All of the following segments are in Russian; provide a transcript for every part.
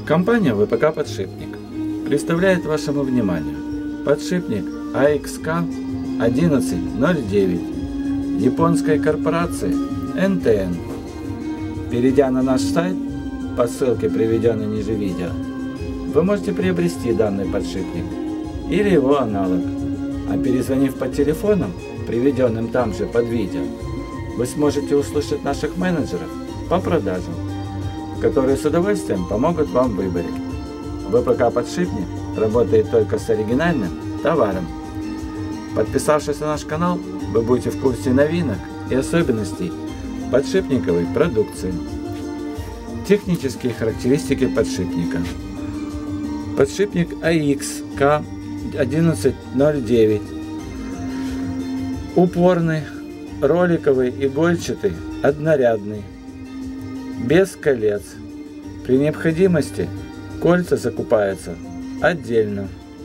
Компания ВПК «Подшипник» представляет вашему вниманию подшипник AXK 1109 японской корпорации NTN. Перейдя на наш сайт по ссылке, приведенной ниже видео, вы можете приобрести данный подшипник или его аналог, а перезвонив по телефонам, приведенным там же под видео, вы сможете услышать наших менеджеров по продажам, которые с удовольствием помогут вам в выборе. ВПК «Подшипник» работает только с оригинальным товаром. Подписавшись на наш канал, вы будете в курсе новинок и особенностей подшипниковой продукции. Технические характеристики подшипника. Подшипник AXK 1109. Упорный, роликовый, игольчатый, однорядный, без колец. При необходимости кольца закупаются отдельно.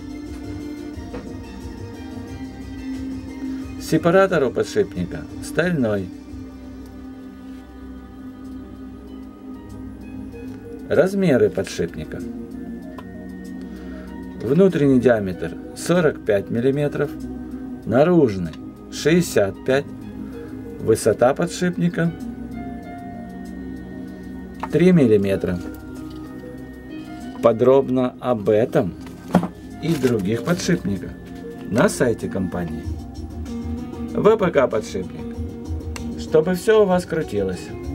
Сепаратор у подшипника стальной. Размеры подшипника. Внутренний диаметр 45 мм, наружный 65 мм, высота подшипника 3 мм. Подробно об этом и других подшипниках на сайте компании ВПК «Подшипник», чтобы все у вас крутилось.